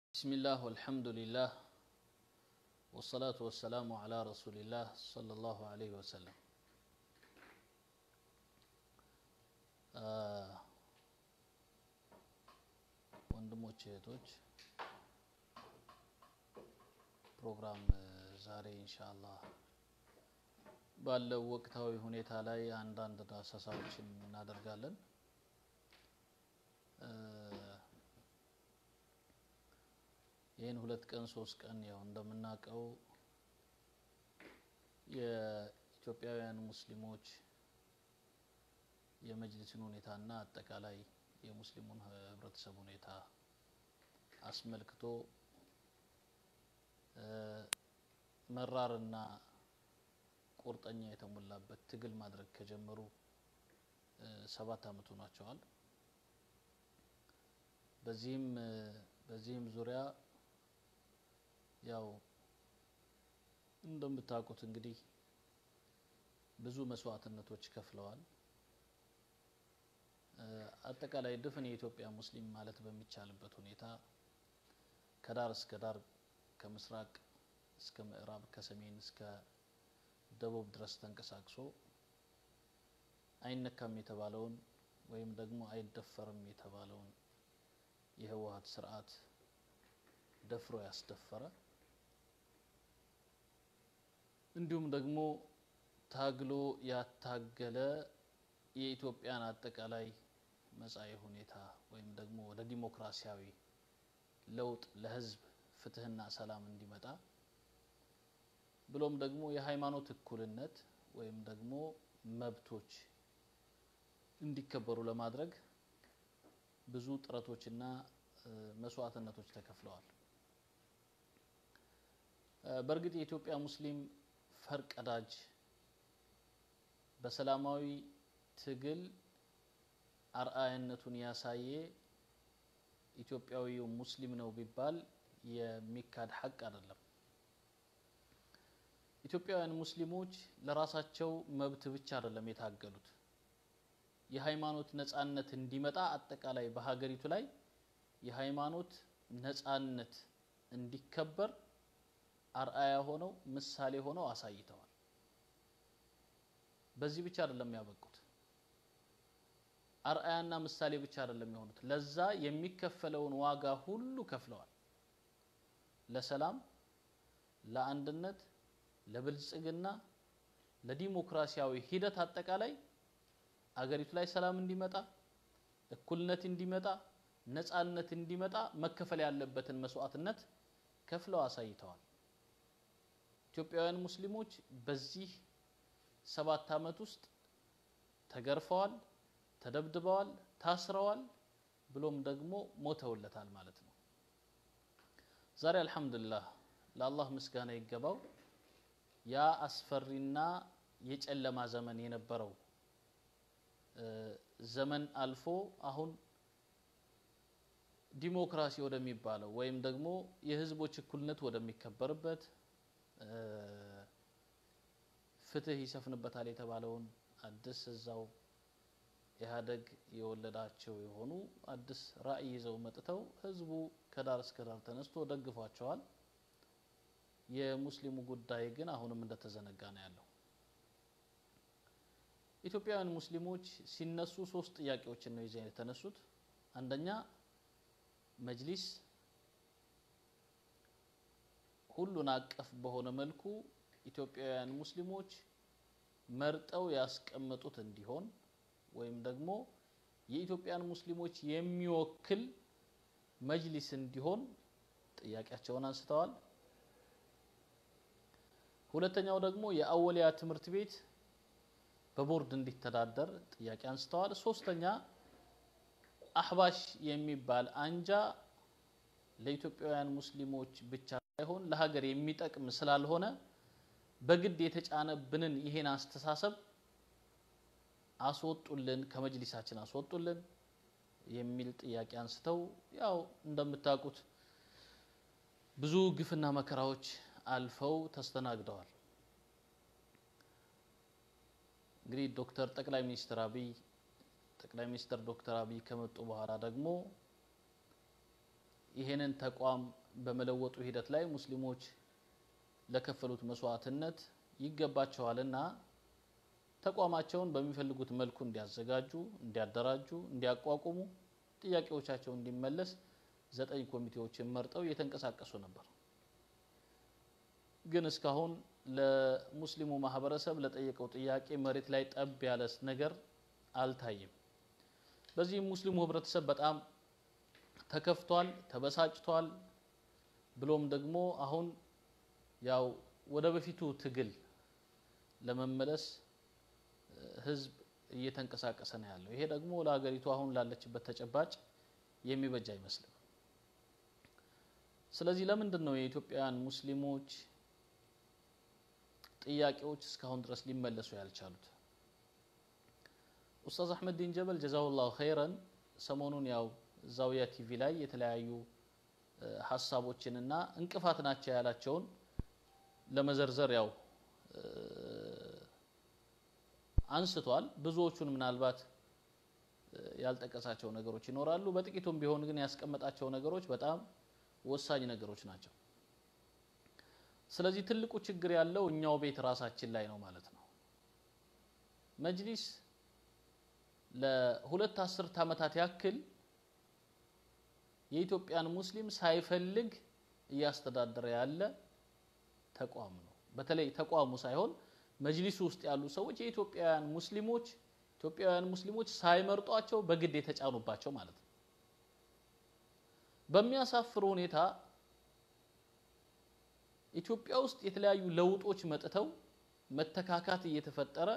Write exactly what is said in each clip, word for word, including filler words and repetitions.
بسم الله والحمد لله والصلاة والسلام على رسول الله صلى الله عليه وسلم ወንድሞች እህቶች ፕሮግራም ዛሬ ኢንሻአላህ ባለው ወቅታዊ ሁኔታ ላይ አንድ አንድ ዳሰሳዎችን እናደርጋለን። ይሄን ሁለት ቀን ሶስት ቀን ያው እንደምናቀው የኢትዮጵያውያን ሙስሊሞች የመጅሊስን ሁኔታና አጠቃላይ የሙስሊሙን ህብረተሰብ ሁኔታ አስመልክቶ መራርና ቁርጠኛ የተሞላበት ትግል ማድረግ ከጀመሩ ሰባት አመት ሆኗቸዋል። በዚህም በዚህም ዙሪያ ያው እንደምታውቁት እንግዲህ ብዙ መስዋዕትነቶች ከፍለዋል። አጠቃላይ ድፍን የኢትዮጵያ ሙስሊም ማለት በሚቻልበት ሁኔታ ከዳር እስከ ዳር ከምስራቅ እስከ ምዕራብ ከሰሜን እስከ ደቡብ ድረስ ተንቀሳቅሶ አይነካም የተባለውን ወይም ደግሞ አይደፈርም የተባለውን የህወሓት ስርዓት ደፍሮ ያስደፈረ እንዲሁም ደግሞ ታግሎ ያታገለ የኢትዮጵያን አጠቃላይ መጻኢ ሁኔታ ወይም ደግሞ ወደ ዲሞክራሲያዊ ለውጥ ለህዝብ ፍትህና ሰላም እንዲመጣ ብሎም ደግሞ የሃይማኖት እኩልነት ወይም ደግሞ መብቶች እንዲከበሩ ለማድረግ ብዙ ጥረቶችና መስዋዕትነቶች ተከፍለዋል። በርግጥ የኢትዮጵያ ሙስሊም ፈርቀዳጅ በሰላማዊ ትግል አርአያነቱን ያሳየ ኢትዮጵያዊው ሙስሊም ነው ቢባል የሚካድ ሐቅ አይደለም። ኢትዮጵያውያን ሙስሊሞች ለራሳቸው መብት ብቻ አይደለም የታገሉት። የሃይማኖት ነጻነት እንዲመጣ አጠቃላይ በሀገሪቱ ላይ የሃይማኖት ነጻነት እንዲከበር አርአያ ሆነው ምሳሌ ሆነው አሳይተዋል። በዚህ ብቻ አይደለም ያበቁት። አርአያና ምሳሌ ብቻ አይደለም የሆኑት፣ ለዛ የሚከፈለውን ዋጋ ሁሉ ከፍለዋል። ለሰላም፣ ለአንድነት፣ ለብልጽግና፣ ለዲሞክራሲያዊ ሂደት አጠቃላይ አገሪቱ ላይ ሰላም እንዲመጣ፣ እኩልነት እንዲመጣ፣ ነጻነት እንዲመጣ መከፈል ያለበትን መስዋዕትነት ከፍለው አሳይተዋል። ኢትዮጵያውያን ሙስሊሞች በዚህ ሰባት አመት ውስጥ ተገርፈዋል፣ ተደብድበዋል፣ ታስረዋል፣ ብሎም ደግሞ ሞተውለታል ማለት ነው። ዛሬ አልহামዱሊላህ ለአላህ ምስጋና ይገባው ያ አስፈሪና የጨለማ ዘመን የነበረው ዘመን አልፎ አሁን ዲሞክራሲ ወደሚባለው ወይም ደግሞ የህዝቦች እኩልነት ወደሚከበርበት ፍትህ ይሰፍንበታል የተባለውን አዲስ እዛው ኢህአደግ የወለዳቸው የሆኑ አዲስ ራዕይ ይዘው መጥተው ህዝቡ ከዳር እስከ ዳር ተነስቶ ደግፏቸዋል። የሙስሊሙ ጉዳይ ግን አሁንም እንደተዘነጋ ነው ያለው። ኢትዮጵያውያን ሙስሊሞች ሲነሱ ሶስት ጥያቄዎችን ነው ይዘው የተነሱት። አንደኛ መጅሊስ ሁሉን አቀፍ በሆነ መልኩ ኢትዮጵያውያን ሙስሊሞች መርጠው ያስቀመጡት እንዲሆን ወይም ደግሞ የኢትዮጵያን ሙስሊሞች የሚወክል መጅሊስ እንዲሆን ጥያቄያቸውን አንስተዋል። ሁለተኛው ደግሞ የአወሊያ ትምህርት ቤት በቦርድ እንዲተዳደር ጥያቄ አንስተዋል። ሶስተኛ አህባሽ የሚባል አንጃ ለኢትዮጵያውያን ሙስሊሞች ብቻ ሳይሆን ለሀገር የሚጠቅም ስላልሆነ በግድ የተጫነብንን ይሄን አስተሳሰብ አስወጡልን፣ ከመጅሊሳችን አስወጡልን የሚል ጥያቄ አንስተው ያው እንደምታውቁት ብዙ ግፍና መከራዎች አልፈው ተስተናግደዋል። እንግዲህ ዶክተር ጠቅላይ ሚኒስትር አብይ ጠቅላይ ሚኒስትር ዶክተር አብይ ከመጡ በኋላ ደግሞ ይሄንን ተቋም በመለወጡ ሂደት ላይ ሙስሊሞች ለከፈሉት መስዋዕትነት ይገባቸዋልና ተቋማቸውን በሚፈልጉት መልኩ እንዲያዘጋጁ እንዲያደራጁ እንዲያቋቁሙ ጥያቄዎቻቸው እንዲመለስ ዘጠኝ ኮሚቴዎችን መርጠው እየተንቀሳቀሱ ነበር ግን እስካሁን ለሙስሊሙ ማህበረሰብ ለጠየቀው ጥያቄ መሬት ላይ ጠብ ያለስ ነገር አልታየም በዚህ ሙስሊሙ ህብረተሰብ በጣም ተከፍቷል ተበሳጭቷል ብሎም ደግሞ አሁን ያው ወደ በፊቱ ትግል ለመመለስ ህዝብ እየተንቀሳቀሰ ነው ያለው ይሄ ደግሞ ለሀገሪቱ አሁን ላለችበት ተጨባጭ የሚበጃ አይመስልም ስለዚህ ለምንድን ነው የኢትዮጵያን ሙስሊሞች ጥያቄዎች እስካሁን ድረስ ሊመለሱ ያልቻሉት ኡስታዝ አህመድ ዲን ጀበል ጀዛሁላሁ ኸይራን ሰሞኑን ያው ዛውያ ቲቪ ላይ የተለያዩ ሐሳቦችንና እንቅፋት ናቸው ያላቸውን ለመዘርዘር ያው አንስቷል ብዙዎቹን ምናልባት ያልጠቀሳቸው ነገሮች ይኖራሉ በጥቂቱም ቢሆን ግን ያስቀመጣቸው ነገሮች በጣም ወሳኝ ነገሮች ናቸው ስለዚህ ትልቁ ችግር ያለው እኛው ቤት ራሳችን ላይ ነው ማለት ነው መጅሊስ ለሁለት አስርት ዓመታት ያክል የኢትዮጵያን ሙስሊም ሳይፈልግ ያስተዳደረ ያለ ተቋም ነው በተለይ ተቋሙ ሳይሆን መጅሊሱ ውስጥ ያሉ ሰዎች የኢትዮጵያውያን ሙስሊሞች ኢትዮጵያውያን ሙስሊሞች ሳይመርጧቸው በግድ የተጫኑባቸው ማለት ነው በሚያሳፍር ሁኔታ ኢትዮጵያ ውስጥ የተለያዩ ለውጦች መጥተው መተካካት እየተፈጠረ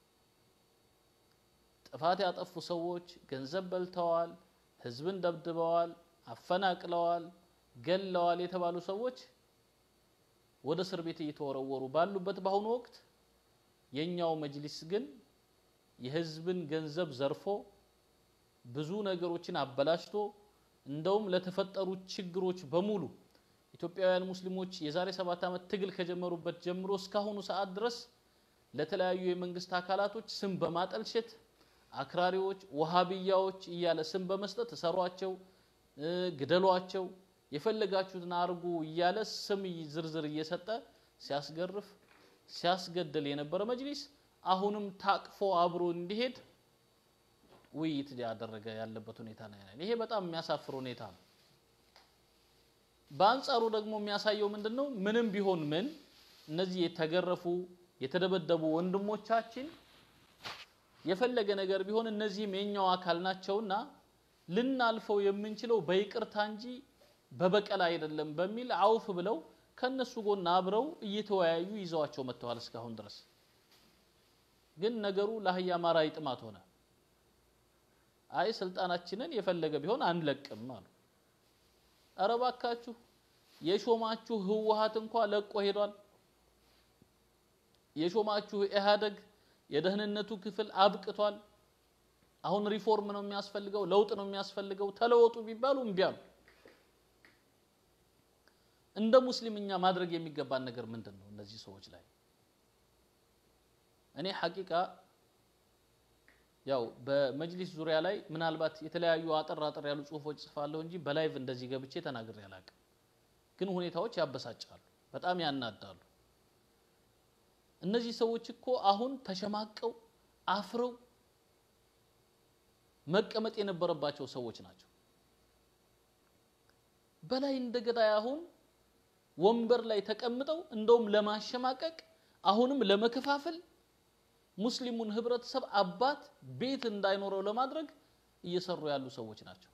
ጥፋት ያጠፉ ሰዎች ገንዘብ በልተዋል ህዝብን ደብድበዋል አፈናቅለዋል ገለዋል የተባሉ ሰዎች ወደ እስር ቤት እየተወረወሩ ባሉበት በአሁኑ ወቅት የኛው መጅሊስ ግን የህዝብን ገንዘብ ዘርፎ ብዙ ነገሮችን አበላሽቶ እንደውም ለተፈጠሩ ችግሮች በሙሉ ኢትዮጵያውያን ሙስሊሞች የዛሬ ሰባት ዓመት ትግል ከጀመሩበት ጀምሮ እስካሁኑ ሰዓት ድረስ ለተለያዩ የመንግስት አካላቶች ስም በማጠልሸት አክራሪዎች ወሃቢያዎች እያለ ስም በመስጠት ተሰሯቸው ግደሏቸው የፈለጋችሁትን አርጉ እያለ ስም ዝርዝር እየሰጠ ሲያስገርፍ ሲያስገድል የነበረ መጅሊስ አሁንም ታቅፎ አብሮ እንዲሄድ ውይይት ያደረገ ያለበት ሁኔታ ነው ያለው ይሄ በጣም የሚያሳፍር ሁኔታ ነው በአንጻሩ ደግሞ የሚያሳየው ምንድነው ምንም ቢሆን ምን እነዚህ የተገረፉ የተደበደቡ ወንድሞቻችን የፈለገ ነገር ቢሆን እነዚህም የኛው አካል ናቸውና ልናልፈው የምንችለው በይቅርታ እንጂ በበቀል አይደለም በሚል አውፍ ብለው ከነሱ ጎን አብረው እየተወያዩ ይዘዋቸው መጥተዋል እስካሁን ድረስ ግን ነገሩ ለህያ ማራይ ጥማት ሆነ አይ ስልጣናችንን የፈለገ ቢሆን አንለቅም አሉ አረባካችሁ የሾማችሁ ህወሓት እንኳን ለቆ ሄዷል የሾማችሁ ኢህአደግ የደህንነቱ ክፍል አብቅቷል አሁን ሪፎርም ነው የሚያስፈልገው ለውጥ ነው የሚያስፈልገው ተለወጡ ቢባሉ እንቢያሉ እንደ ሙስሊምኛ ማድረግ የሚገባን ነገር ምንድነው እነዚህ ሰዎች ላይ እኔ ሐቂቃ ያው በመጅሊስ ዙሪያ ላይ ምናልባት የተለያዩ አጠር አጠር ያሉ ጽሁፎች ጽፋለሁ እንጂ በላይቭ እንደዚህ ገብቼ ተናግሬ ያላቀም ግን ሁኔታዎች ያበሳጫሉ በጣም ያናዳሉ እነዚህ ሰዎች እኮ አሁን ተሸማቀው አፍረው መቀመጥ የነበረባቸው ሰዎች ናቸው በላይ እንደገዳይ አሁን ወንበር ላይ ተቀምጠው እንደውም ለማሸማቀቅ አሁንም ለመከፋፈል ሙስሊሙን ህብረተሰብ አባት ቤት እንዳይኖረው ለማድረግ እየሰሩ ያሉ ሰዎች ናቸው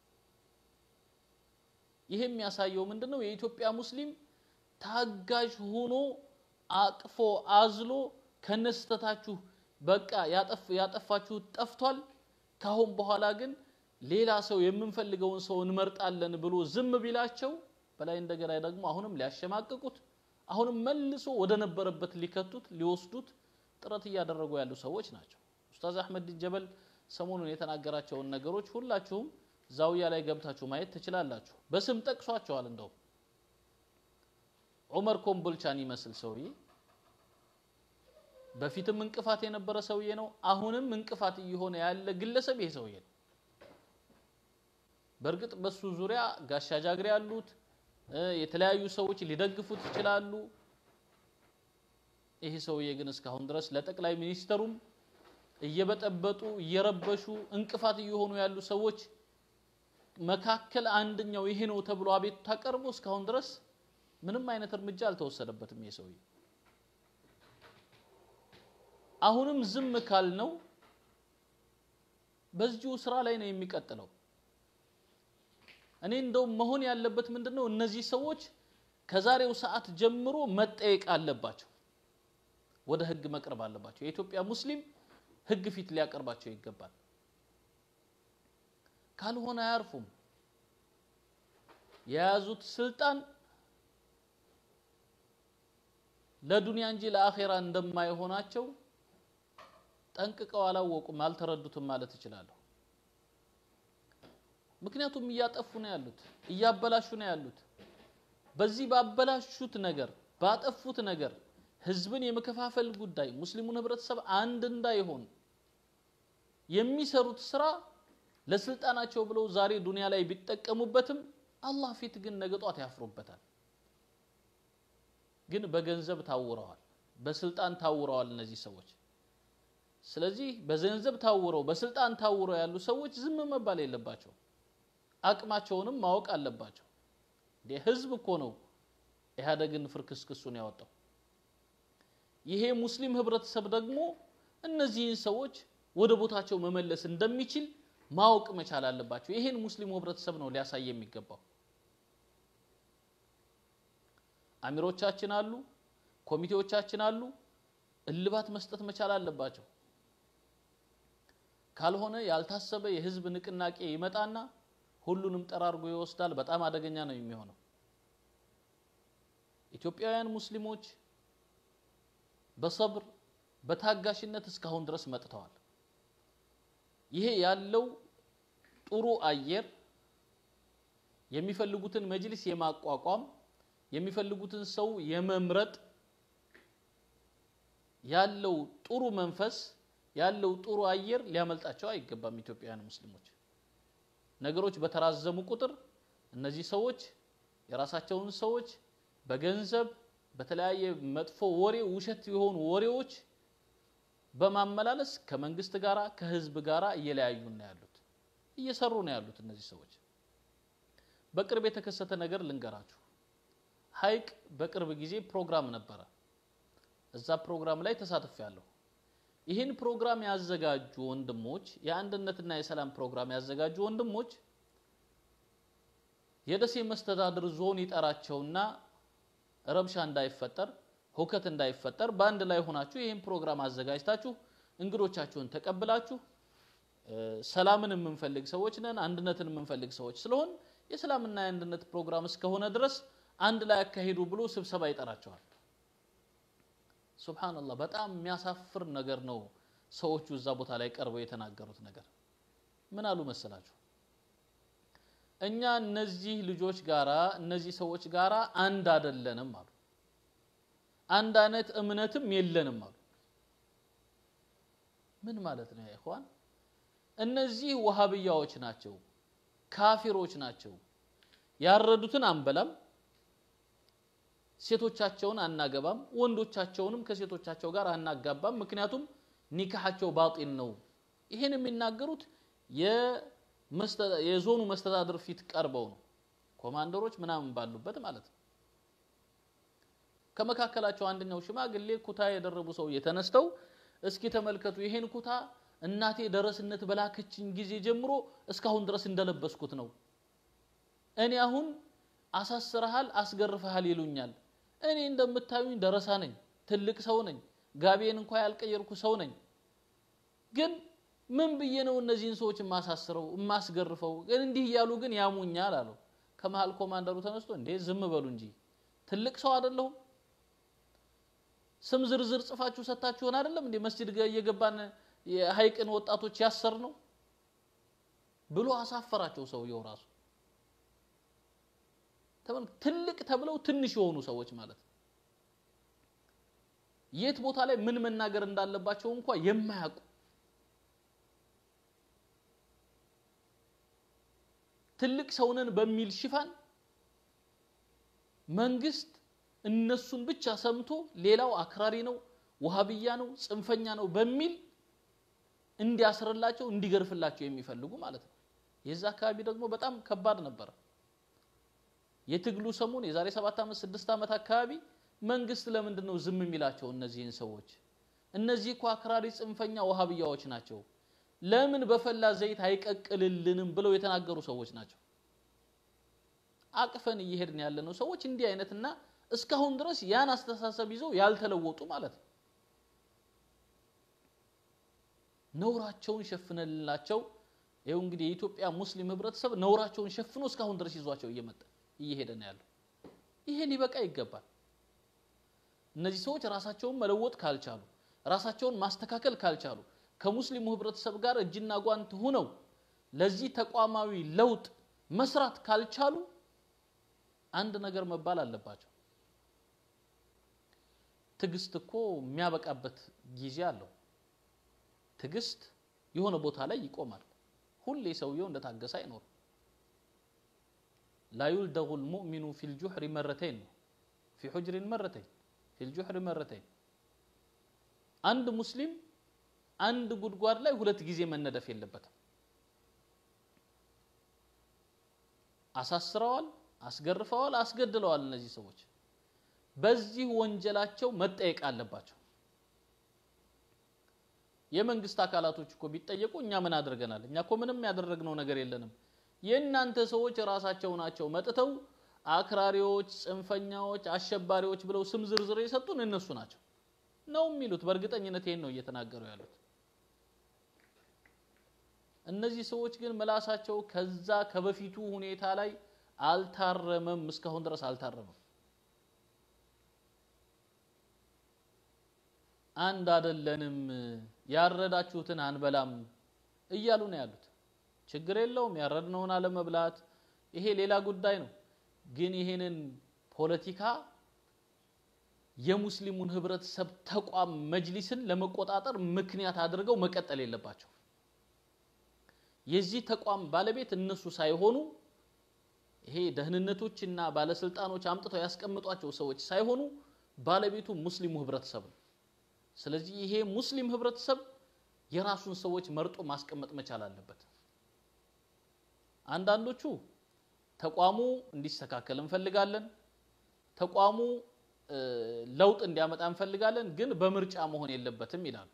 ይሄ የሚያሳየው ምንድነው የኢትዮጵያ ሙስሊም ታጋዥ ሆኖ አቅፎ አዝሎ ከነስተታችሁ በቃ ያጠፍ ያጠፋችሁ ጠፍቷል ካሁን በኋላ ግን ሌላ ሰው የምንፈልገውን ሰው እንመርጣለን ብሎ ዝም ቢላቸው በላይ እንደገና ደግሞ አሁንም ሊያሸማቅቁት አሁንም መልሶ ወደ ነበረበት ሊከቱት ሊወስዱት ጥረት ያደረጉ ያሉ ሰዎች ናቸው ኡስታዝ አህመድ ዲን ጀበል ሰሞኑን የተናገራቸው ነገሮች ሁላችሁም ዛውያ ላይ ገብታችሁ ማየት ትችላላችሁ በስም ጠቅሷቸዋል እንደው ዑመር ኮምቦልቻን ይመስል ሰውዬ በፊትም እንቅፋት የነበረ ሰውዬ ነው አሁንም እንቅፋት እየሆነ ያለ ግለሰብ ይሄ ሰውዬ በርግጥ በሱ ዙሪያ ጋሻ ጃግሬ ያሉት የተለያዩ ሰዎች ሊደግፉት ይችላሉ ይሄ ሰውዬ ግን እስካሁን ድረስ ለጠቅላይ ሚኒስተሩም እየበጠበጡ እየረበሹ እንቅፋት እየሆኑ ያሉ ሰዎች መካከል አንደኛው ይሄ ነው ተብሎ አቤት ታቀርቦ እስካሁን ድረስ ምንም አይነት እርምጃ አልተወሰደበትም ይሄ ሰውዬ አሁንም ዝም ካል ነው በዚሁ ስራ ላይ ነው የሚቀጥለው እኔ እንደው መሆን ያለበት ምንድነው እነዚህ ሰዎች ከዛሬው ሰዓት ጀምሮ መጠየቅ አለባቸው ወደ ህግ መቅረብ አለባቸው የኢትዮጵያ ሙስሊም ህግ ፊት ሊያቀርባቸው ይገባል ካልሆነ አያርፉም የያዙት ስልጣን ለዱንያ እንጂ ለአኺራ እንደማይሆናቸው ጠንቅቀው አላወቁም አልተረዱትም ማለት ይችላል ምክንያቱም እያጠፉ ነው ያሉት እያበላሹ ነው ያሉት በዚህ ባበላሹት ነገር ባጠፉት ነገር ህዝብን የመከፋፈል ጉዳይ ሙስሊሙን ህብረተሰብ አንድ እንዳይሆን የሚሰሩት ስራ ለስልጣናቸው ብለው ዛሬ ዱንያ ላይ ቢጠቀሙበትም አላህ ፊት ግን ነገጧት ያፍሩበታል ግን በገንዘብ ታውረዋል በስልጣን ታውረዋል እነዚህ ሰዎች ስለዚህ በገንዘብ ታውረው በስልጣን ታውረው ያሉ ሰዎች ዝም መባል የለባቸው አቅማቸውንም ማወቅ አለባቸው ለህዝብ እኮ ነው ኢህአደግን ፍርክስክሱን ያወጣው ይሄ ሙስሊም ህብረተሰብ ደግሞ እነዚህን ሰዎች ወደ ቦታቸው መመለስ እንደሚችል ማወቅ መቻል አለባቸው ይሄን ሙስሊም ህብረተሰብ ነው ሊያሳይ የሚገባው አሚሮቻችን አሉ ኮሚቴዎቻችን አሉ እልባት መስጠት መቻል አለባቸው ካልሆነ ያልታሰበ የህዝብ ንቅናቄ ይመጣና ሁሉንም ጠራርጎ ይወስዳል በጣም አደገኛ ነው የሚሆነው ኢትዮጵያውያን ሙስሊሞች በሰብር በታጋሽነት እስካሁን ድረስ መጥተዋል ይሄ ያለው ጥሩ አየር የሚፈልጉትን መጅሊስ የማቋቋም የሚፈልጉትን ሰው የመምረጥ ያለው ጥሩ መንፈስ ያለው ጥሩ አየር ሊያመልጣቸው አይገባም ኢትዮጵያውያን ሙስሊሞች ነገሮች በተራዘሙ ቁጥር እነዚህ ሰዎች የራሳቸውን ሰዎች በገንዘብ በተለያየ መጥፎ ወሬ ውሸት የሆኑ ወሬዎች በማመላለስ ከመንግስት ጋራ ከህዝብ ጋራ እየለያዩ ነው ያሉት እየሰሩ ነው ያሉት እነዚህ ሰዎች በቅርብ የተከሰተ ነገር ልንገራችሁ ሀይቅ በቅርብ ጊዜ ፕሮግራም ነበር እዛ ፕሮግራም ላይ ተሳትፌያለሁ ይሄን ፕሮግራም ያዘጋጁ ወንድሞች የአንድነትና የሰላም ፕሮግራም ያዘጋጁ ወንድሞች የደሴ መስተዳድር ዞን ይጠራቸውና ረብሻ እንዳይፈጠር ሁከት እንዳይፈጠር ባንድ ላይ ሆናችሁ ይሄን ፕሮግራም አዘጋጅታችሁ እንግዶቻችሁን ተቀበላችሁ ሰላምን የምንፈልግ ሰዎች ነን አንድነትን የምንፈልግ ሰዎች ስለሆን የሰላምና የአንድነት ፕሮግራም እስከሆነ ድረስ አንድ ላይ አካሂዱ ብሎ ስብሰባ ይጠራቸዋል ሱብሃንአላህ በጣም የሚያሳፍር ነገር ነው ሰዎቹ እዛ ቦታ ላይ ቀርበው የተናገሩት ነገር ምን አሉ መሰላችሁ እኛ እነዚህ ልጆች ጋራ እነዚህ ሰዎች ጋራ አንድ አይደለንም አሉ አንድ አይነት እምነትም የለንም አሉ ምን ማለት ነው ያይኹዋን እነዚህ ወሃቢያዎች ናቸው ካፊሮች ናቸው ያረዱትን አንበላም ሴቶቻቸውን አናገባም ወንዶቻቸውንም ከሴቶቻቸው ጋር አናጋባም ምክንያቱም ኒካሃቸው ባጢል ነው ይሄን የሚናገሩት የዞኑ መስተዳድር ፊት ቀርበው ነው ኮማንደሮች ምናምን ባሉበት ማለት ነው ከመካከላቸው አንደኛው ሽማግሌ ኩታ የደረቡ ሰው የተነስተው እስኪ ተመልከቱ ይሄን ኩታ እናቴ ደረስነት በላከችኝ ጊዜ ጀምሮ እስካሁን ድረስ እንደለበስኩት ነው እኔ አሁን አሳስረሃል አስገርፈሃል ይሉኛል እኔ እንደምታዩኝ ደረሳ ነኝ ትልቅ ሰው ነኝ ጋቤን እንኳን ያልቀየርኩ ሰው ነኝ ግን ምን ብዬ ነው እነዚህን ሰዎች ማሳስረው ማስገርፈው እንዲህ ያሉ ግን ያሙኛል አሉ ከመሃል ኮማንደሩ ተነስቶ እንዴ ዝም በሉ እንጂ ትልቅ ሰው አይደለሁ ስም ዝርዝር ጽፋችሁ ሰጣችሁን አይደለም እንዴ መስጂድ ጋር እየገባን የሃይቅን ወጣቶች ያሰር ነው ብሎ አሳፈራቸው ሰውየው ራሱ ተመን ትልቅ ተብለው ትንሽ የሆኑ ሰዎች ማለት የት ቦታ ላይ ምን መናገር እንዳለባቸው እንኳን የማያውቁ ትልቅ ሰውነን በሚል ሽፋን መንግስት እነሱን ብቻ ሰምቶ ሌላው አክራሪ ነው ወሃቢያ ነው ጽንፈኛ ነው በሚል እንዲያስረላቸው እንዲገርፍላቸው የሚፈልጉ ማለት ነው የዛ አካባቢ ደግሞ በጣም ከባድ ነበር የትግሉ ሰሞን የዛሬ ሰባት አመት ስድስት አመት አካባቢ መንግስት ለምንድነው ዝም የሚላቸው እነዚህን ሰዎች እነዚህ እኮ አክራሪ ጽንፈኛ ወሃቢያዎች ናቸው ለምን በፈላ ዘይት አይቀቅልልንም ብለው የተናገሩ ሰዎች ናቸው አቅፈን እየሄድን ያለነው ሰዎች እንዲህ አይነትና እስካሁን ድረስ ያን አስተሳሰብ ይዘው ያልተለወጡ ማለት ነው ነውራቸውን ሸፍነላቸው ይሄው እንግዲህ የኢትዮጵያ ሙስሊም ህብረተሰብ ነውራቸውን ሸፍኖ እስካሁን ድረስ ይዟቸው እየመጣ እየሄደ ነው ያለው ይሄ ሊበቃ ይገባል እነዚህ ሰዎች ራሳቸውን መለወጥ ካልቻሉ ራሳቸውን ማስተካከል ካልቻሉ ከሙስሊሙ ህብረተሰብ ጋር እጅና ጓንት ሆነው ለዚህ ተቋማዊ ለውጥ መስራት ካልቻሉ አንድ ነገር መባል አለባቸው ትግስት እኮ የሚያበቃበት ጊዜ አለው ትግስት የሆነ ቦታ ላይ ይቆማል ሁሌ ሰውየው እንደታገሰ አይኖር لا يلدغ المؤمن في الجحر مرتين في حجر مرتين في الجحر مرتين عند مسلم عند ጉድጓድ ላይ ሁለት ጊዜ መነደፍ የለበትም አሳስረዋል አስገርፈዋል አስገድለዋል እነዚህ ሰዎች በዚህ ወንጀላቸው መጠየቅ አለባቸው የመንግስት አካላቶች እኮ ቢጠየቁ እኛ ምን አድርገናል እኛ እኮ ምንም ያደረግነው ነገር የለንም የእናንተ ሰዎች ራሳቸው ናቸው መጥተው አክራሪዎች ጽንፈኛዎች አሸባሪዎች ብለው ስም ዝርዝር የሰጡን እነሱ ናቸው ነው የሚሉት በእርግጠኝነት ይሄን ነው እየተናገሩ ያሉት እነዚህ ሰዎች ግን መላሳቸው ከዛ ከበፊቱ ሁኔታ ላይ አልታረመም እስካሁን ድረስ አልታረመም አንድ አይደለንም ያረዳችሁትን አንበላም እያሉ ነው ያሉት ችግር የለውም ያረድነውን አለ መብላት ይሄ ሌላ ጉዳይ ነው ግን ይሄንን ፖለቲካ የሙስሊሙን ህብረተሰብ ተቋም መጅሊስን ለመቆጣጠር ምክንያት አድርገው መቀጠል የለባቸው የዚህ ተቋም ባለቤት እነሱ ሳይሆኑ ይሄ ደህንነቶችና ባለስልጣኖች አምጥተው ያስቀምጧቸው ሰዎች ሳይሆኑ ባለቤቱ ሙስሊሙ ህብረተሰብ ነው ስለዚህ ይሄ ሙስሊም ህብረተሰብ የራሱን ሰዎች መርጦ ማስቀመጥ መቻል አለበት አንዳንዶቹ ተቋሙ እንዲስተካከል እንፈልጋለን ተቋሙ ለውጥ እንዲያመጣ እንፈልጋለን ግን በምርጫ መሆን የለበትም ይላሉ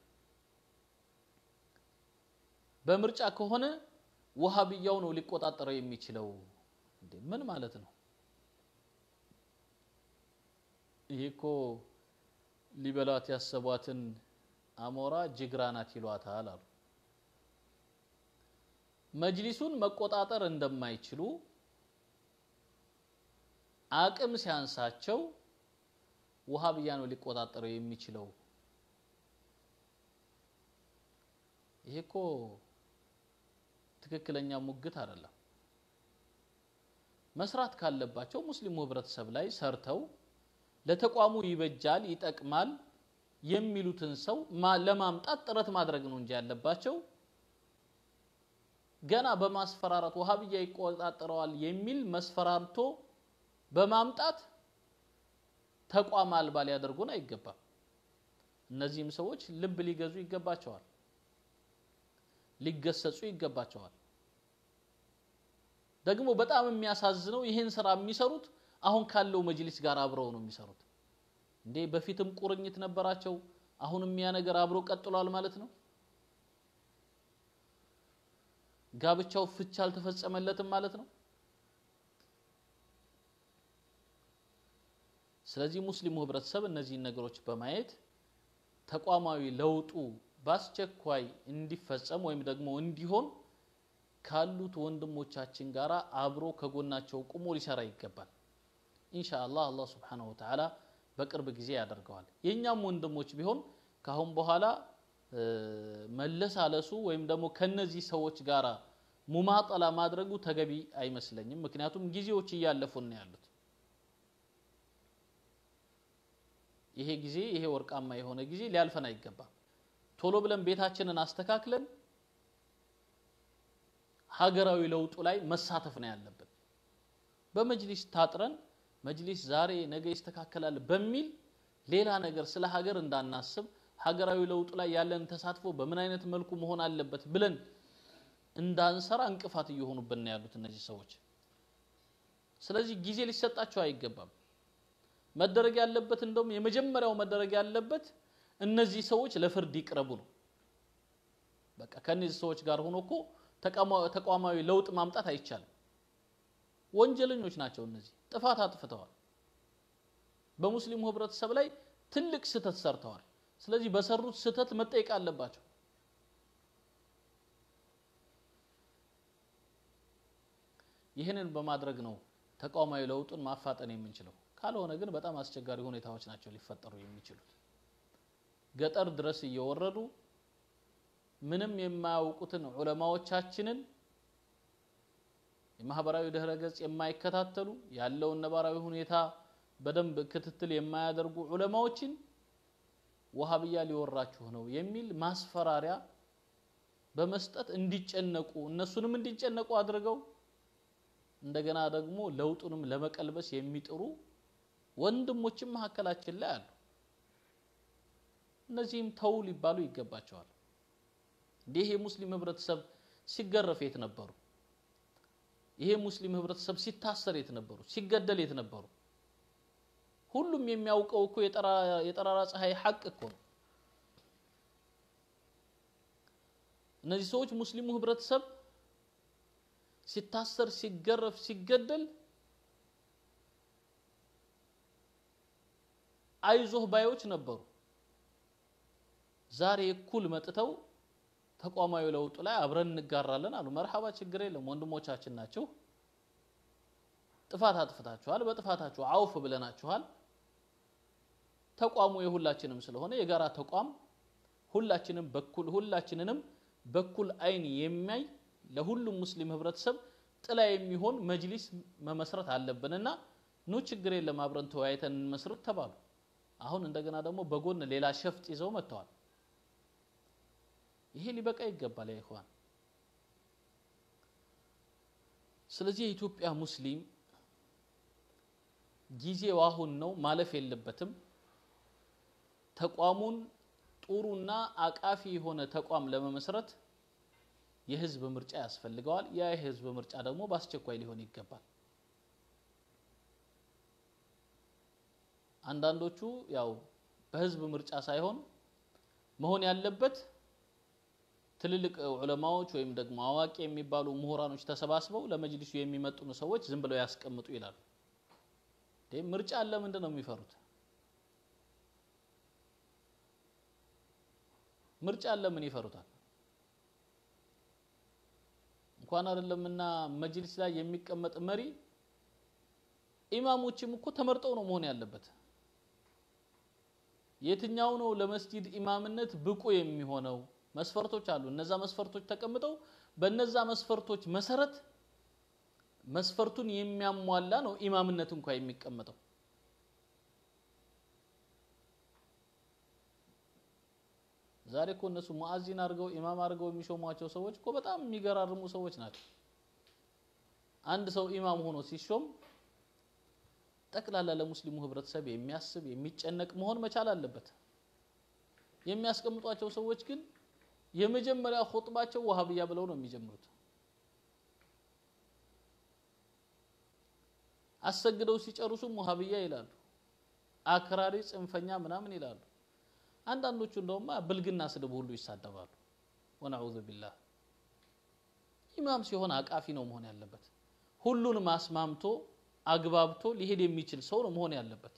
በምርጫ ከሆነ ወሃቢያው ነው ሊቆጣጠረው የሚችለው እንዴ ምን ማለት ነው ይሄኮ ሊበላት ያሰቧትን አሞራ ጅግራናት ይሏታል አሉ መጅሊሱን መቆጣጠር እንደማይችሉ አቅም ሲያንሳቸው ወሃቢያ ነው ሊቆጣጠረው የሚችለው ይሄኮ ትክክለኛ ሙግት አይደለም መስራት ካለባቸው ሙስሊሙ ህብረተሰብ ላይ ሰርተው ለተቋሙ ይበጃል ይጠቅማል የሚሉትን ሰው ለማምጣት ጥረት ማድረግ ነው እንጂ ያለባቸው ገና በማስፈራራት ወሃቢያ ይቆጣጠረዋል የሚል መስፈራርቶ በማምጣት ተቋም አልባ ሊያደርጉን አይገባም እነዚህም ሰዎች ልብ ሊገዙ ይገባቸዋል ሊገሰጹ ይገባቸዋል ደግሞ በጣም የሚያሳዝነው ይሄን ስራ የሚሰሩት አሁን ካለው መጅሊስ ጋር አብረው ነው የሚሰሩት እንዴ በፊትም ቁርኝት ነበራቸው አሁንም ያ ነገር አብሮ ቀጥሏል ማለት ነው ጋብቻው ፍቻ አልተፈጸመለትም ማለት ነው ስለዚህ ሙስሊሙ ህብረተሰብ እነዚህ ነገሮች በማየት ተቋማዊ ለውጡ ባስቸኳይ እንዲፈጸም ወይም ደግሞ እንዲሆን ካሉት ወንድሞቻችን ጋራ አብሮ ከጎናቸው ቆሞ ሊሰራ ይገባል ኢንሻአላህ አላህ Subhanahu Wa Ta'ala በቅርብ ጊዜ ያደርገዋል የኛም ወንድሞች ቢሆን ካሁን በኋላ መለሳለሱ ወይም ደግሞ ከነዚህ ሰዎች ጋራ ሙማጠላ ማድረጉ ተገቢ አይመስለኝም ምክንያቱም ጊዜዎች እያለፉ ነው ያሉት ይሄ ጊዜ ይሄ ወርቃማ የሆነ ጊዜ ሊያልፈን አይገባም ቶሎ ብለን ቤታችንን አስተካክለን ሀገራዊ ለውጡ ላይ መሳተፍ ነው ያለብን በመጅሊስ ታጥረን መጅሊስ ዛሬ ነገ ይስተካከላል በሚል ሌላ ነገር ስለ ሀገር እንዳናስብ ሀገራዊ ለውጡ ላይ ያለን ተሳትፎ በምን አይነት መልኩ መሆን አለበት ብለን እንዳንሰራ እንቅፋት እየሆኑብን ያሉት እነዚህ ሰዎች ስለዚህ ጊዜ ሊሰጣቸው አይገባም መደረግ ያለበት እንደውም የመጀመሪያው መደረግ ያለበት እነዚህ ሰዎች ለፍርድ ይቅረቡ ነው በቃ ከነዚህ ሰዎች ጋር ሆኖ እኮ ተቋማዊ ለውጥ ማምጣት አይቻልም ወንጀለኞች ናቸው እነዚህ ጥፋት አጥፍተዋል በሙስሊሙ ህብረተሰብ ላይ ትልቅ ስህተት ሰርተዋል ስለዚህ በሰሩት ስህተት መጠየቅ አለባቸው ይሄንን በማድረግ ነው ተቋማዊ ለውጡን ማፋጠን የምንችለው ካልሆነ ግን በጣም አስቸጋሪ ሁኔታዎች ናቸው ሊፈጠሩ የሚችሉት ገጠር ድረስ እየወረዱ ምንም የማያውቁትን ዑለማዎቻችንን የማህበራዊ ድህረ ገጽ የማይከታተሉ ያለውን ነባራዊ ሁኔታ በደንብ ክትትል የማያደርጉ ዑለማዎችን ወሃቢያ ሊወራችሁ ነው የሚል ማስፈራሪያ በመስጠት እንዲጨነቁ እነሱንም እንዲጨነቁ አድርገው እንደገና ደግሞ ለውጡንም ለመቀልበስ የሚጥሩ ወንድሞችም መሐከላችን ላይ አሉ እነዚህም ተው ሊባሉ ይገባቸዋል ይሄ ሙስሊም ህብረተሰብ ሲገረፍ የት ነበሩ ይሄ ሙስሊም ህብረተሰብ ሲታሰር የት ነበሩ ሲገደል የት ነበሩ ሁሉም የሚያውቀው እኮ የጠራ የጠራራ ፀሐይ ሐቅ እኮ ነው እነዚህ ሰዎች ሙስሊሙ ህብረተሰብ ሲታሰር ሲገረፍ ሲገደል አይዞህ ባዮች ነበሩ ዛሬ እኩል መጥተው ተቋማዊ ለውጡ ላይ አብረን እንጋራለን አሉ መርሐባ ችግር የለም ወንድሞቻችን ናቸው ጥፋት አጥፍታችኋል በጥፋታችሁ አውፍ ብለናችኋል ተቋሙ የሁላችንም ስለሆነ የጋራ ተቋም ሁላችንም በኩል ሁላችንንም በኩል አይን የሚያይ ለሁሉም ሙስሊም ህብረተሰብ ጥላ የሚሆን መጅሊስ መመስረት አለብንና ኑ ችግር የለም አብረን ተወያይተን እንመስርት ተባሉ አሁን እንደገና ደግሞ በጎን ሌላ ሸፍጥ ይዘው መጥተዋል ይሄ ሊበቃ ይገባል ያ ኢኽዋን ስለዚህ የኢትዮጵያ ሙስሊም ጊዜው አሁን ነው ማለፍ የለበትም ተቋሙን ጡሩና አቃፊ የሆነ ተቋም ለመመስረት የህዝብ ምርጫ ያስፈልገዋል ያ የህዝብ ምርጫ ደግሞ በአስቸኳይ ሊሆን ይገባል አንዳንዶቹ ያው በህዝብ ምርጫ ሳይሆን መሆን ያለበት ትልልቅ ዑለማዎች ወይም ደግሞ አዋቂ የሚባሉ ምሁራኖች ተሰባስበው ለመጅሊሱ የሚመጡኑ ሰዎች ዝም ብለው ያስቀምጡ ይላል ደ ምርጫ አለ ምንድነው የሚፈሩት ምርጫ አለ ምን ይፈሩታል እንኳን አይደለምና መጅሊስ ላይ የሚቀመጥ መሪ ኢማሞችም እኮ ተመርጠው ነው መሆን ያለበት የትኛው ነው ለመስጂድ ኢማምነት ብቁ የሚሆነው መስፈርቶች አሉ እነዛ መስፈርቶች ተቀምጠው በእነዛ መስፈርቶች መሰረት መስፈርቱን የሚያሟላ ነው ኢማምነት እንኳን የሚቀመጠው ዛሬ እኮ እነሱ ሙአዚን አድርገው ኢማም አድርገው የሚሾሟቸው ሰዎች እኮ በጣም የሚገራርሙ ሰዎች ናቸው አንድ ሰው ኢማም ሆኖ ሲሾም ጠቅላላ ለሙስሊሙ ህብረተሰብ የሚያስብ የሚጨነቅ መሆን መቻል አለበት የሚያስቀምጧቸው ሰዎች ግን የመጀመሪያ ኹጥባቸው ወሃቢያ ብለው ነው የሚጀምሩት አሰግደው ሲጨርሱ ወሃቢያ ይላሉ አክራሪ ጽንፈኛ ምናምን ይላሉ አንዳንዶቹ እንደውም ብልግና ስድብ ሁሉ ይሳደባሉ ወነዑዙ ቢላህ ኢማም ሲሆን አቃፊ ነው መሆን ያለበት ሁሉን ማስማምቶ አግባብቶ ሊሄድ የሚችል ሰው ነው መሆን ያለበት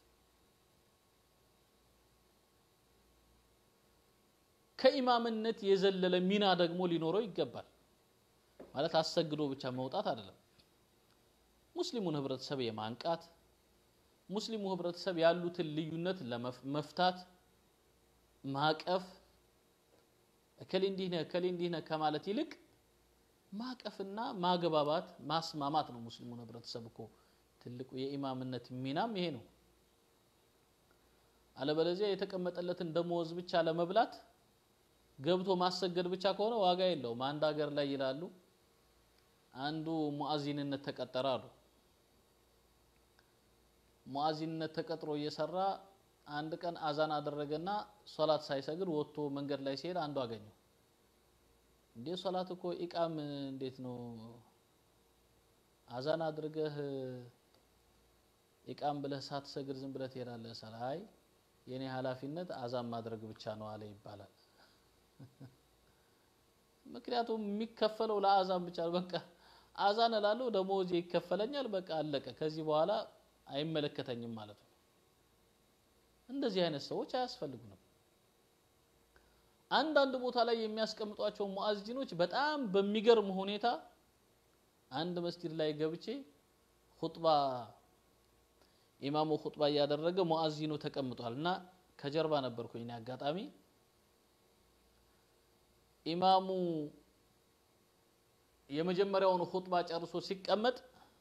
ከኢማምነት የዘለለ ሚና ደግሞ ሊኖረው ይገባል ማለት አሰግዶ ብቻ መውጣት አይደለም ሙስሊሙን ህብረተሰብ የማንቃት ሙስሊሙ ህብረተሰብ ያሉትን ልዩነት ለመፍታት ማቀፍ እከሌ እንዲህ ነው እከሌ እንዲህ ነው ከማለት ይልቅ ማቀፍና ማገባባት ማስማማት ነው ሙስሊሙን ህብረተሰብ እኮ ትልቁ የኢማምነት ሚናም ይሄ ነው አለበለዚያ የተቀመጠለትን ደሞዝ ብቻ ለመብላት ገብቶ ማሰገድ ብቻ ከሆነ ዋጋ የለውም አንድ ሀገር ላይ ይላሉ አንዱ ሙአዚንነት ተቀጠረ አሉ ሙአዚንነት ተቀጥሮ እየሰራ አንድ ቀን አዛን አደረገና ሶላት ሳይሰግድ ወጥቶ መንገድ ላይ ሲሄድ አንዱ አገኘው እንዴ ሶላት እኮ ኢቃም እንዴት ነው አዛን አድርገህ ኢቃም ብለህ ሳትሰግድ ዝም ብለህ ትሄዳለህ ሰላይ የኔ ሐላፊነት አዛን ማድረግ ብቻ ነው አለ ይባላል ምክንያቱም የሚከፈለው ለአዛን ብቻ በቃ አዛን እላለሁ ደሞዝ ይከፈለኛል በቃ አለቀ ከዚህ በኋላ አይመለከተኝም ማለት ነው እንደዚህ አይነት ሰዎች አያስፈልጉንም አንድ አንድ ቦታ ላይ የሚያስቀምጧቸው ሙአዚኖች በጣም በሚገርም ሁኔታ አንድ መስጊድ ላይ ገብቼ ኹጥባ ኢማሙ ኹጥባ ያደረገ ሙአዚኑ ተቀምጧልና ከጀርባ ነበርኩኝ አጋጣሚ ኢማሙ የመጀመሪያውን ኹጥባ ጨርሶ ሲቀመጥ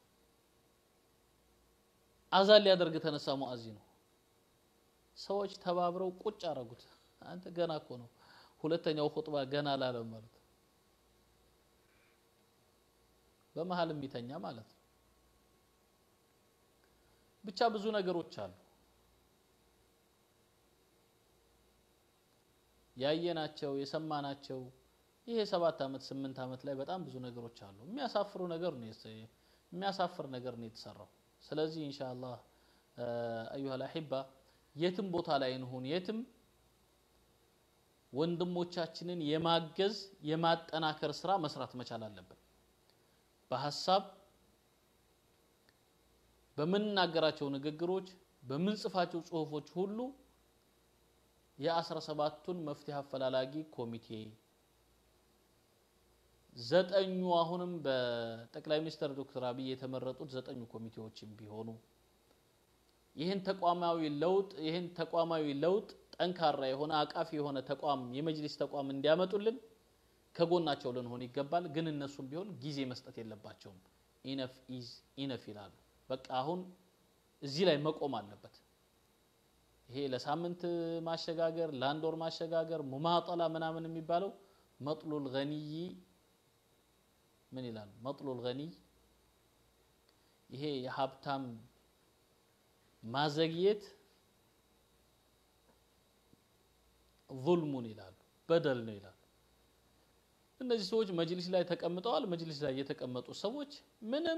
አዛን ሊያደርግ ተነሳ ሙአዚኑ ሰዎች ተባብረው ቁጭ አረጉት አንተ ገና እኮ ነው ሁለተኛው ኹጥባ ገና አላለም ማለት በመሃል የሚተኛ ማለት ነው ብቻ ብዙ ነገሮች አሉ ያየናቸው የሰማናቸው ይሄ ሰባት አመት ስምንት አመት ላይ በጣም ብዙ ነገሮች አሉ የሚያሳፍሩ ነገር ነው የሚያሳፍር ነገር ነው የተሰራው ስለዚህ ኢንሻአላህ አዩሃ አልአሂባ የትም ቦታ ላይ እንሁን የትም ወንድሞቻችንን የማገዝ የማጠናከር ስራ መስራት መቻል አለብን በሐሳብ በመናገራቸው ንግግሮች በመንጽፋቸው ጽሁፎች ሁሉ የ17ቱን መፍትሄ አፈላላጊ ኮሚቴ ዘጠኙ አሁንም በጠቅላይ ሚኒስትር ዶክተር አብይ የተመረጡት ዘጠኙ ኮሚቴዎችም ቢሆኑ ይሄን ተቋማዊ ለውጥ ይሄን ተቋማዊ ለውጥ ጠንካራ የሆነ አቃፊ የሆነ ተቋም የመጅሊስ ተቋም እንዲያመጡልን ከጎናቸው ልንሆን ይገባል ግን እነሱም ቢሆን ጊዜ መስጠት የለባቸውም ኢነፍ ኢዝ ኢነፍ ይላሉ በቃ አሁን እዚህ ላይ መቆም አለበት ይሄ ለሳምንት ማሸጋገር ላንዶር ማሸጋገር ሙማጠላ ምናምን የሚባለው መጥሉል ገኒይ ምን ይላል መጥሉል ገኒይ ይሄ የሀብታም ማዘግየት ظلمون ይላሉ በደል ነው ይላሉ እነዚህ ሰዎች መጅሊስ ላይ ተቀምጠዋል መጅሊስ ላይ የተቀመጡ ሰዎች ምንም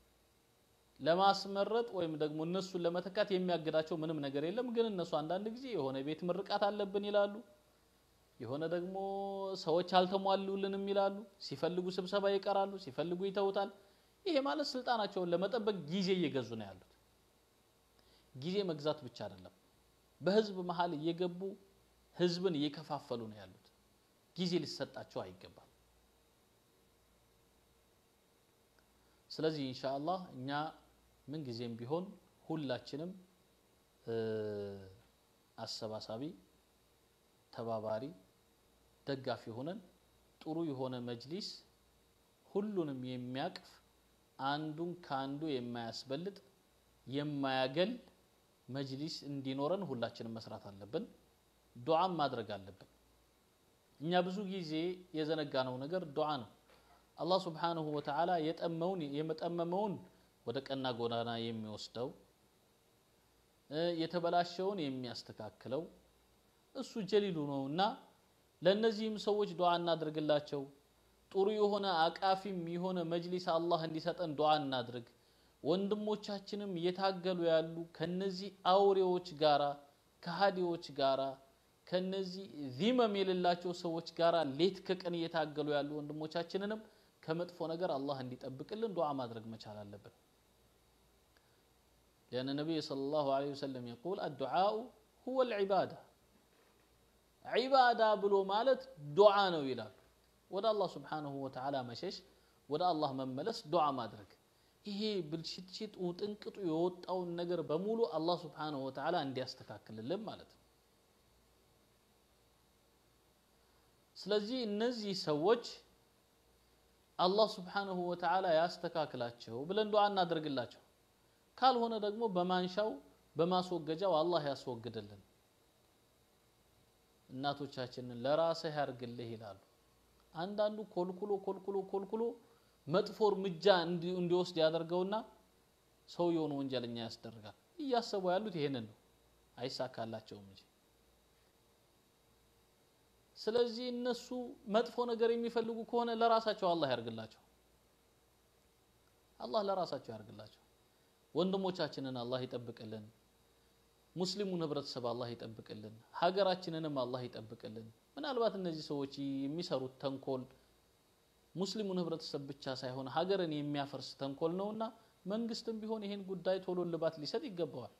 ለማስመረጥ ወይም ደግሞ እነሱን ለመተካት የሚያግዳቸው ምንም ነገር የለም ግን እነሱ አንዳንድ ጊዜ የሆነ ቤት ምርቃት አለብን ይላሉ የሆነ ደግሞ ሰዎች አልተሟሉልንም ይላሉ ሲፈልጉ ስብሰባ ይቀራሉ ሲፈልጉ ይተውታል ይሄ ማለት ስልጣናቸውን ለመጠበቅ ጊዜ እየገዙ ነው ያሉት ጊዜ መግዛት ብቻ አይደለም በህዝብ መሃል እየገቡ ህዝብን እየከፋፈሉ ነው ያሉት ጊዜ ሊሰጣቸው አይገባም ስለዚህ ኢንሻአላህ እኛ ምን ጊዜም ቢሆን ሁላችንም አሰባሳቢ ተባባሪ ደጋፊ ሆነን ጥሩ የሆነ መጅሊስ ሁሉንም የሚያቅፍ አንዱን ካንዱ የማያስበልጥ የማያገል መጅሊስ እንዲኖረን ሁላችንም መስራት አለብን ዱዓ ማድረግ አለብን እኛ ብዙ ጊዜ የዘነጋነው ነገር ዱዓ ነው አላህ Subhanahu Wa Ta'ala የጠመውን የመጠመመውን ወደ ቀና ጎዳና የሚወስደው የተበላሸውን የሚያስተካክለው እሱ ጀሊሉ ነውና ለነዚህም ሰዎች ዱዓ እናድርግላቸው ጥሩ የሆነ አቃፊም የሆነ መጅሊስ አላህ እንዲሰጠን ዱዓ እናድርግ ወንድሞቻችንም የታገሉ ያሉ ከነዚህ አውሬዎች ጋራ ከሃዲዎች ጋራ ከነዚህ ዚመም የሌላቸው ሰዎች ጋራ ሌት ከቀን የታገሉ ያሉ ወንድሞቻችንንም ከመጥፎ ነገር አላህ እንዲጠብቅልን ዱዓ ማድረግ መቻል አለብን لأن النبي صلى الله عليه وسلم يقول الدعاء هو العبادة عبادة بلو مالت دعاء ነው ይላል ወደ አላህ Subhanahu Wa Ta'ala መሸሽ ወደ አላህ መመለስ ዱዓ ማድረግ ይሄ ብልሽት ውጥንቅጡ የወጣው ነገር በሙሉ አላህ Subhanahu Wa Ta'ala እንዲያስተካክልልን ማለት ነው ስለዚህ እነዚህ ሰዎች አላህ Subhanahu Wa Ta'ala ያስተካክላቸው ብለን ዱዓ እናደርግላቸው ካልሆነ ደግሞ በማንሻው በማስወገጃው አላህ ያስወግድልን እናቶቻችንን ለራስህ ያርግልህ ይላሉ አንዳንዱ ኮልኩሎ ኮልኩሎ ኮልኩሎ መጥፎ እርምጃ እንዲወስድ ያደርገውና ሰውየውን ወንጀለኛ ያስደርጋል እያሰቡ ያሉት ይሄንን ነው አይሳካላቸውም እንጂ ስለዚህ እነሱ መጥፎ ነገር የሚፈልጉ ከሆነ ለራሳቸው አላህ ያርግላቸው አላህ ለራሳቸው ያርግላቸው ወንድሞቻችንን አላህ ይጠብቅልን ሙስሊሙን ህብረተሰብ አላህ ይጠብቅልን ሀገራችንንም አላህ ይጠብቅልን ምናልባት እነዚህ ሰዎች የሚሰሩት ተንኮል ሙስሊሙን ህብረተሰብ ብቻ ሳይሆን ሀገርን የሚያፈርስ ተንኮል ነውና መንግስትም ቢሆን ይሄን ጉዳይ ቶሎ ልባት ሊሰጥ ይገባዋል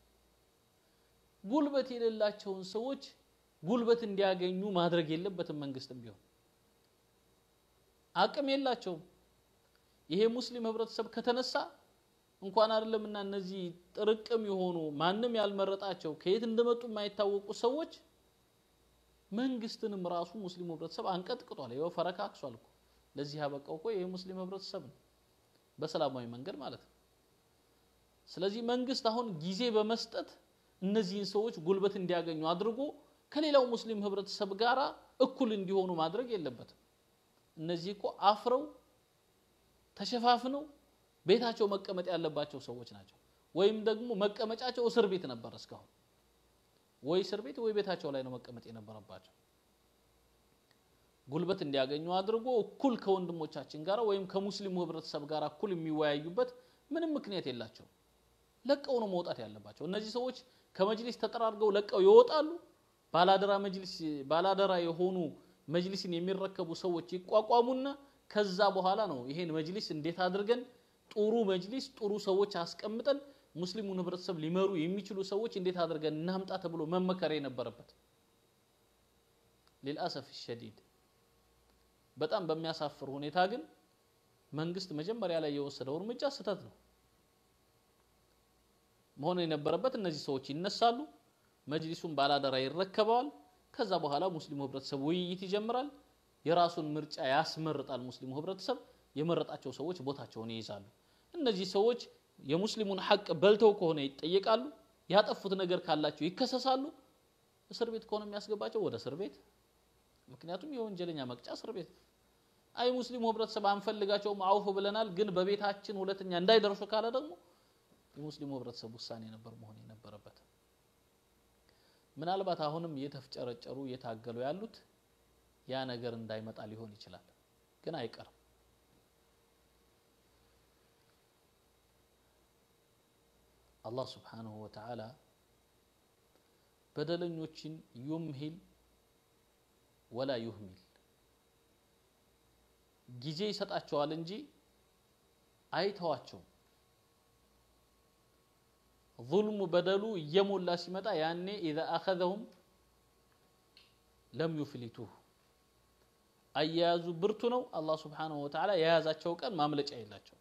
ጉልበት የሌላቸውን ሰዎች ጉልበት እንዲያገኙ ማድረግ የለበትም መንግስትም ቢሆን አቅም የላቸውም ይሄ ሙስሊም ህብረተሰብ ከተነሳ እንኳን አይደለምና እነዚህ ጥርቅም የሆኑ ማንንም ያልመረጣቸው ከየት እንደመጡ የማይታወቁ ሰዎች መንግስትንም ራሱ ሙስሊም ህብረተሰብ አንቀጥቅጧል ይኸው ፈረካክሷል እኮ ለዚህ ያበቃው እኮ ይሄ ሙስሊም ህብረተሰብ ነው በሰላማዊ መንገድ ማለት ነው ስለዚህ መንግስት አሁን ጊዜ በመስጠት እነዚህን ሰዎች ጉልበት እንዲያገኙ አድርጎ ከሌላው ሙስሊም ህብረተሰብ ጋራ እኩል እንዲሆኑ ማድረግ የለበትም እነዚህ እኮ አፍረው ተሸፋፍነው ቤታቸው መቀመጥ ያለባቸው ሰዎች ናቸው ወይም ደግሞ መቀመጫቸው እስር ቤት ነበር እስካሁን ወይ እስር ቤት ወይ ቤታቸው ላይ ነው መቀመጥ የነበረባቸው ጉልበት እንዲያገኙ አድርጎ እኩል ከወንድሞቻችን ጋራ ወይም ከሙስሊሙ ህብረተሰብ ጋራ እኩል የሚወያዩበት ምንም ምክንያት የላቸው ለቀው ነው መውጣት ያለባቸው እነዚህ ሰዎች ከመጅሊስ ተጠራርገው ለቀው ይወጣሉ ባላደራ መጅሊስ ባላደራ የሆኑ መጅሊስን የሚረከቡ ሰዎች ይቋቋሙና ከዛ በኋላ ነው ይሄን መጅሊስ እንዴት አድርገን ጥሩ መጅሊስ ጥሩ ሰዎች አስቀምጠን ሙስሊሙን ህብረተሰብ ሊመሩ የሚችሉ ሰዎች እንዴት አድርገን እናምጣ ተብሎ መመከር የነበረበት للاسف الشديد በጣም በሚያሳፍር ሁኔታ ግን መንግስት መጀመሪያ ላይ የወሰደው እርምጃ ስህተት ነው መሆን የነበረበት እነዚህ ሰዎች ይነሳሉ መጅሊሱን ባላደራ ይረከባል ከዛ በኋላ ሙስሊሙ ህብረተሰብ ውይይት ይጀምራል የራሱን ምርጫ ያስመርጣል ሙስሊሙ ህብረተሰብ የመረጣቸው ሰዎች ቦታቸውን ይይዛሉ እነዚህ ሰዎች የሙስሊሙን ሐቅ በልተው ከሆነ ይጠየቃሉ ያጠፉት ነገር ካላቸው ይከሰሳሉ እስር ቤት ከሆነ የሚያስገባቸው ወደ እስር ቤት ምክንያቱም የወንጀለኛ መቅጫ እስር ቤት አይ ሙስሊሙ ህብረተሰብ አንፈልጋቸውም አውፍ ብለናል ግን በቤታችን ሁለተኛ እንዳይደርሱ ካለ ደግሞ የሙስሊሙ ህብረተሰብ ውሳኔ ነበር መሆን የነበረበት ምናልባት አሁንም እየተፍጨረጨሩ እየታገሉ ያሉት ያ ነገር እንዳይመጣ ሊሆን ይችላል ግን አይቀርም አላህ Subhanahu Wa Ta'ala በደለኞችን ይምሂል ወላ ይህሚል ጊዜ ይሰጣቸዋል እንጂ አይተዋቸው ظلم بدلو يمولا سيمتا يعني اذا اخذهم لم يفلتوه ايازو برتو ነው الله سبحانه وتعالى የያዛቸው ቀን ማምለጫ የላቸው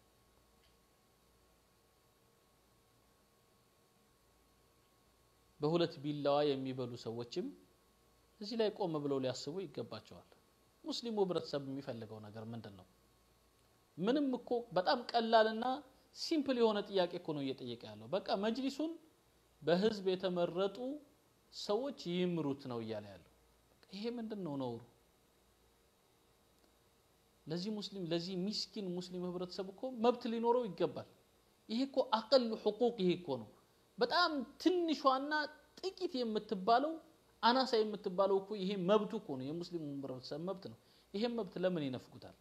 በሁለት ቢላዋ የሚበሉ ሰዎችም እዚህ ላይ ቆም ብለው ሊያስቡ ይገባቸዋል ሙስሊሙ ህብረተሰብ የሚፈልገው ነገር ምንድነው ምንም እኮ በጣም ቀላልና ሲምፕል የሆነ ጥያቄ እኮ ነው እየጠየቀ ያለው በቃ መጅሊሱን በህዝብ የተመረጡ ሰዎች ይምሩት ነው እያለ ያለው ይሄ ምንድነው ነው ለዚህ ሙስሊም ለዚህ ሚስኪን ሙስሊም ህብረተሰብ እኮ መብት ሊኖረው ይገባል ይሄ እኮ አቀል حقوق ይሄ እኮ ነው በጣም ትንሿና ጥቂት የምትባለው አናሳ የምትባለው እኮ ይሄ መብቱ እኮ ነው የሙስሊሙ ህብረተሰብ መብት ነው ይሄ መብት ለምን ይነፍጉታል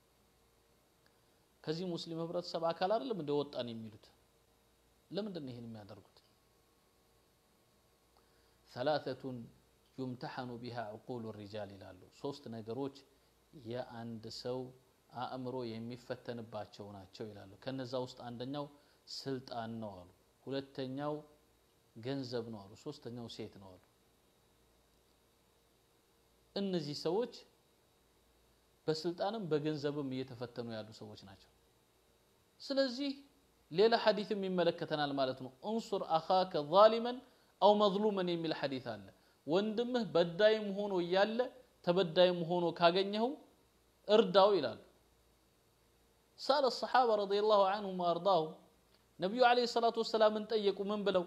ከዚህ ሙስሊም ህብረተሰብ አካል አይደለም እንደወጣን የሚሉት ለምንድን ነው ይሄን የሚያደርጉት ثلاثه يمتحن بها عقول الرجال ይላሉ ሶስት ነገሮች የአንድ ሰው አእምሮ የሚፈተንባቸው ናቸው ይላሉ ከነዛ ውስጥ አንደኛው ስልጣን ነው አሉ ሁለተኛው ገንዘብ ነው አሉ ሶስተኛው ሴት ነው አሉ እነዚህ ሰዎች በስልጣንም በገንዘብም እየተፈተኑ ያሉ ሰዎች ናቸው ስለዚህ ሌላ ሐዲስም ይመለከተናል ማለት ነው انصر اخاك ظالما او مظلوما የሚል ሐዲስ አለ ወንድምህ በዳይም ሆኖ ያለ ተበዳይም ሆኖ ካገኘው እርዳው ይላል سال الصحابه رضي الله عنهم وارضاهم ነብዩ አለይሂ ሰላቱ ወሰለም ጠየቁ ምን ብለው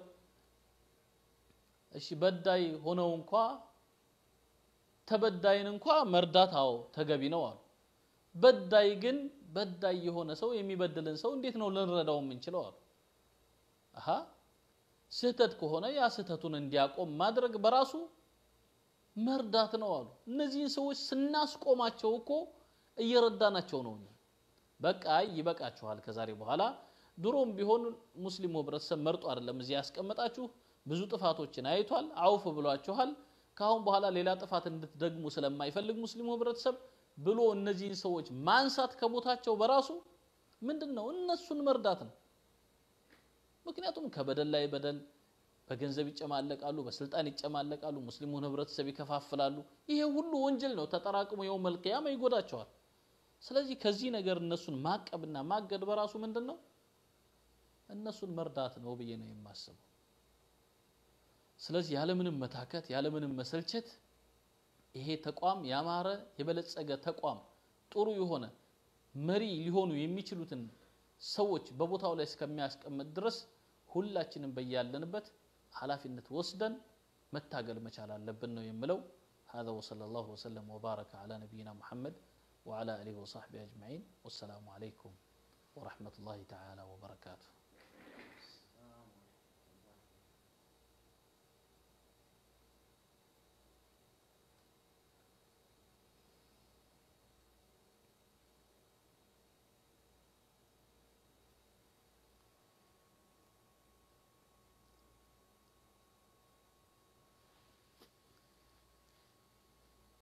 እሺ በዳይ ሆነው እንኳን ተበዳይን እንኳን መርዳታው ተገቢ ነው አሉ በዳይ ግን በዳይ የሆነ ሰው የሚበድልን ሰው እንዴት ነው ልንረዳው የምንችለው አሉ አሃ ስህተት ከሆነ ያ ስህተቱን እንዲያቆም ማድረግ በራሱ መርዳት ነው አሉ እነዚህን ሰዎች ስናስቆማቸው እኮ እየረዳናቸው ነው በቃ ይበቃችኋል ከዛሬ በኋላ ድሮም ቢሆን ሙስሊሙ ህብረተሰብ መርጦ አይደለም እዚህ ያስቀመጣችሁ ብዙ ጥፋቶችን አይቷል አውፍ ብሏችኋል ካሁን በኋላ ሌላ ጥፋት እንድትደግሙ ስለማይፈልግ ሙስሊሙ ህብረተሰብ ብሎ እነዚህን ሰዎች ማንሳት ከቦታቸው በራሱ ምንድነው እነሱን መርዳት ነው ምክንያቱም ከበደል ላይ በደል በገንዘብ ይጨማለቃሉ በስልጣን ይጨማለቃሉ ሙስሊሙን ህብረተሰብ ይከፋፍላሉ ይሄ ሁሉ ወንጀል ነው ተጠራቅሞ የውም القيامه ይጎዳቸዋል ስለዚህ ከዚህ ነገር እነሱን ማቀብና ማገድ በራሱ ምንድነው እነሱን መርዳት ነው ብዬ ነው የማስበው ስለዚህ ያለ ምንም መታከት ያለ ምንም መሰልቸት ይሄ ተቋም ያማረ የበለጸገ ተቋም ጥሩ የሆነ መሪ ሊሆኑ የሚችሉትን ሰዎች በቦታው ላይ እስከሚያስቀምጥ ድረስ ሁላችንም በያለንበት ኃላፊነት ወስደን መታገል መቻል አለብን ነው የምለው هذا وصلى الله وسلم وبارك على نبينا محمد وعلى اله وصحبه اجمعين والسلام عليكم ورحمه الله تعالى وبركاته